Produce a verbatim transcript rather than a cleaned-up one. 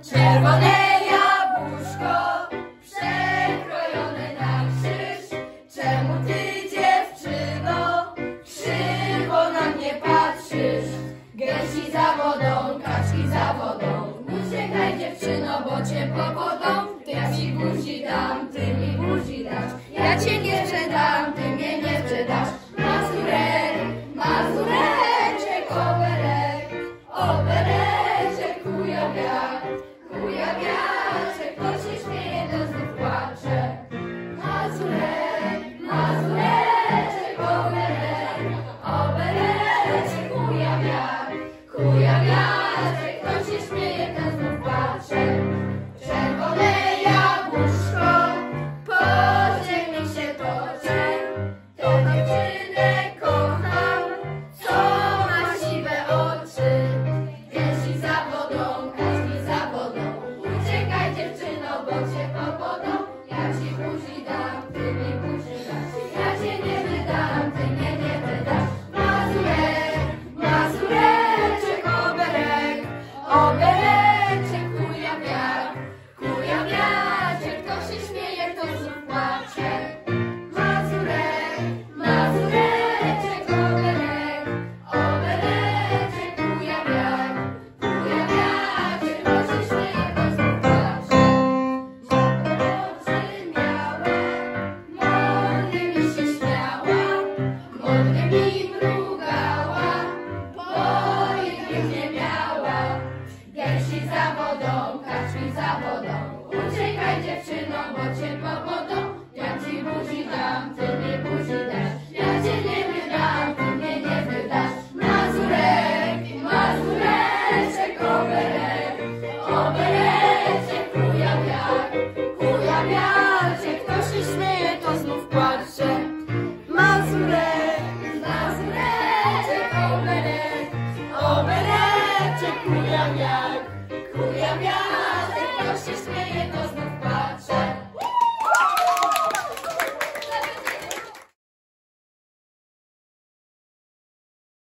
Czerwone jabłuszko, przekrojone na krzyż. Czemu ty, dziewczyno, krzywo na mnie patrzysz? Gęsi za wodą, kaczki za wodą. Uciekaj, dziewczyno, bo cię powodą. Ja ci buzi dam, ty mi buzi dasz. Ja cię nie sprzedam, ty mnie nie sprzedasz. Mazurek, mazureczek, oberek, obereczek, kujawiak, kujawiaczek, to się śmieje do znów.